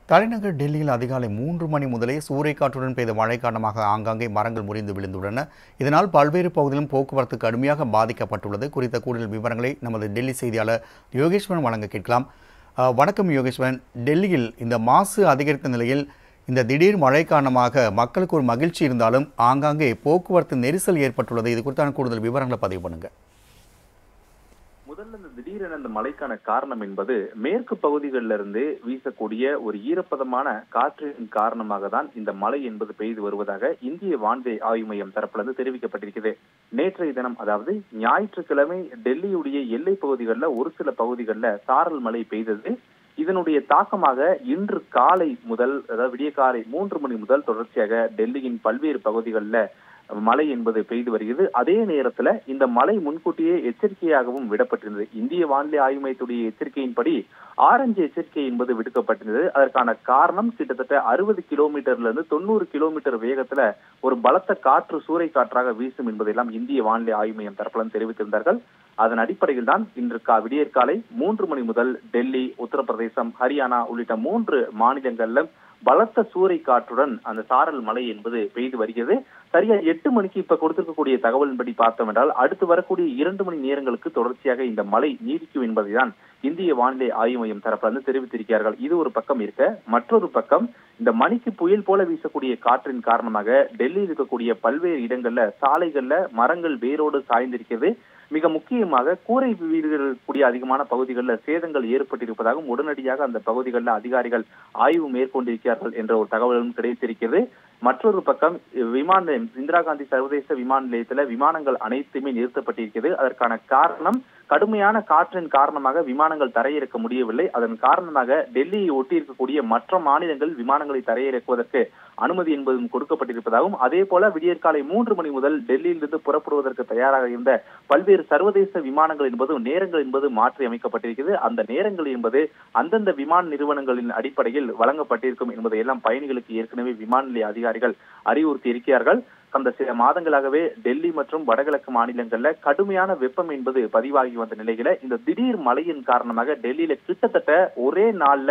தலைநகர் டெல்லியில் அதிகாலை 3 மணி முதலே சூறைக்காற்றுடன் பெய்த மழை காரணமாக ஆங்காங்கே மரங்கள் முறிந்து விழுந்துள்ளன. இதனால் பல்வேறு பகுதிகளிலும் போக்குவரத்து கடுமையாக பாதிக்கப்பட்டுள்ளது. குறித்த கூடுதல் விவரங்களை நமது டெல்லி செய்தியாளர் யோகேஸ்வரன் வழங்க கேட்கலாம். வணக்கம் யோகேஸ்வரன். டெல்லியில் இந்த மாசு அதிகரித்த நிலையில் இந்த திடீர் மழை காரணமாக மக்களுக்கு ஒரு மகிழ்ச்சி இருந்தாலும் ஆங்காங்கே போக்குவரத்து நெரிசல் ஏற்பட்டுள்ளது. இது குறித்தான கூடுதல் விவரங்களை பதிவு பண்ணுங்க. முதல்ல இந்த திடீரென இந்த மழைக்கான காரணம் என்பது மேற்கு பகுதிகளிலிருந்து வீசக்கூடிய ஒரு ஈரப்பதமான காற்றின் காரணமாக தான் இந்த மழை என்பது பெய்து வருவதாக இந்திய வானிலை ஆய்வு மையம் தரப்பிலிருந்து தெரிவிக்கப்பட்டிருக்கிறது. நேற்றைய தினம், அதாவது ஞாயிற்றுக்கிழமை, டெல்லியுடைய எல்லை பகுதிகளில் ஒரு சில பகுதிகளில் சாரல் மழை பெய்தது. இதனுடைய தாக்கமாக இன்று காலை முதல், அதாவது விடிய காலை 3 மணி முதல் தொடர்ச்சியாக டெல்லியின் பல்வேறு பகுதிகளில் மழை என்பது பெய்து வருகிறது. அதே நேரத்துல இந்த மழை முன்கூட்டியே எச்சரிக்கையாகவும் விடப்பட்டிருந்தது. இந்திய வானிலை ஆய்வு மையத்துடைய எச்சரிக்கையின்படி ஆரஞ்சு எச்சரிக்கை என்பது விடுக்கப்பட்டிருந்தது. அதற்கான காரணம் கிட்டத்தட்ட 60 கிலோமீட்டர்ல இருந்து 90 கிலோமீட்டர் வேகத்துல ஒரு பலத்த காற்று சூறை காற்றாக வீசும் என்பதெல்லாம் இந்திய வானிலை ஆய்வு மையம் தரப்பிலும் தெரிவித்திருந்தார்கள். அதன் அடிப்படையில் தான் இன்று விடியற்காலை 3 மணி முதல் டெல்லி, உத்தரப்பிரதேசம், ஹரியானா உள்ளிட்ட 3 மாநிலங்கள்ல பலத்த சூறை காற்றுடன் அந்த சாரல் மழை என்பது பெய்து வருகிறது. சரியா 8 மணிக்கு இப்ப கொடுத்திருக்கக்கூடிய தகவலின்படி பார்த்தோம் என்றால் அடுத்து வரக்கூடிய 2 மணி நேரங்களுக்கு தொடர்ச்சியாக இந்த மழை நீடிக்கும் என்பதைதான் இந்திய வானிலை ஆய்வு மையம் தரப்பிலிருந்து தெரிவித்திருக்கிறார்கள். இது ஒரு பக்கம் இருக்க, மற்றொரு பக்கம் இந்த மணிக்கு புயல் போல வீசக்கூடிய காற்றின் காரணமாக டெல்லியில் இருக்கக்கூடிய பல்வேறு இடங்கள்ல சாலைகள்ல மரங்கள் வேரோடு சாய்ந்திருக்கிறது. மிக முக்கியமாக கூரை வீடுகள் கூடிய அதிகமான பகுதிகளில் சேதங்கள் ஏற்பட்டிருப்பதாகவும் உடனடியாக அந்த பகுதிகளில் அதிகாரிகள் ஆய்வு மேற்கொண்டிருக்கிறார்கள் என்ற ஒரு தகவலும் கிடைத்திருக்கிறது. மற்றொரு பக்கம் விமான நிலையம், இந்திரா காந்தி சர்வதேச விமான நிலையத்தில் விமானங்கள் அனைத்துமே நிறுத்தப்பட்டிருக்கிறது. அதற்கான காரணம் கடுமையான காற்றின் காரணமாக விமானங்கள் தரையிறக்க முடியவில்லை. அதன் காரணமாக டெல்லியை ஒட்டி இருக்கக்கூடிய மற்ற மாநிலங்கள் விமானங்களை தரையிறக்குவதற்கு அனுமதி என்பதும் கொடுக்கப்பட்டிருப்பதாகவும், அதே போல விடியற்காலை 3 மணி முதல் டெல்லியிலிருந்து புறப்படுவதற்கு தயாராக இருந்த பல்வேறு சர்வதேச விமானங்கள் என்பது நேரங்கள் என்பது மாற்றி அமைக்கப்பட்டிருக்கிறது. அந்த நேரங்கள் என்பது அந்தந்த விமான நிறுவனங்களின் அடிப்படையில் வழங்கப்பட்டிருக்கும் என்பதை எல்லாம் பயணிகளுக்கு ஏற்கனவே விமான நிலைய அதிகாரிகள் அறிவுறுத்தி இருக்கிறார்கள். கடந்த சில மாதங்களாகவே டெல்லி மற்றும் வடகிழக்கு மாநிலங்கள்ல கடுமையான வெப்பம் என்பது பதிவாகி வந்த நிலையில இந்த திடீர் மழையின் காரணமாக டெல்லியில கிட்டத்தட்ட ஒரே நாள்ல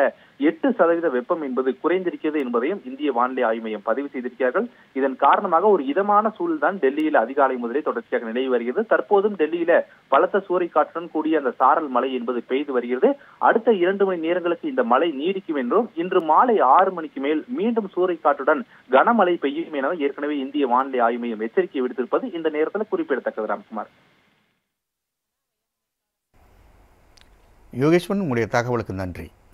8% வெப்பம் என்பது குறைந்திருக்கிறது என்பதையும் இந்திய வானிலை ஆய்வு மையம் பதிவு செய்திருக்கிறார்கள். இதன் காரணமாக ஒரு இதமான சூழல் தான் டெல்லியில அதிகாலை முதலே தொடர்ச்சியாக நிலவி வருகிறது. தற்போதும் டெல்லியில பலத்த சூறைக்காற்றுடன் கூடிய அந்த சாரல் மழை என்பது பெய்து வருகிறது. அடுத்த 2 மணி நேரங்களுக்கு இந்த மழை நீடிக்கும் என்றும் இன்று மாலை 6 மணிக்கு மேல் மீண்டும் சூறைக்காற்றுடன் கனமழை பெய்யும் என ஏற்கனவே இந்திய வானிலை ஆய்வு மையம் எச்சரிக்கை விடுத்திருப்பது இந்த நேரத்தில் குறிப்பிடத்தக்கது. ராம்குமார். யோகேஸ்வரன், உங்களுடைய தகவலுக்கு நன்றி.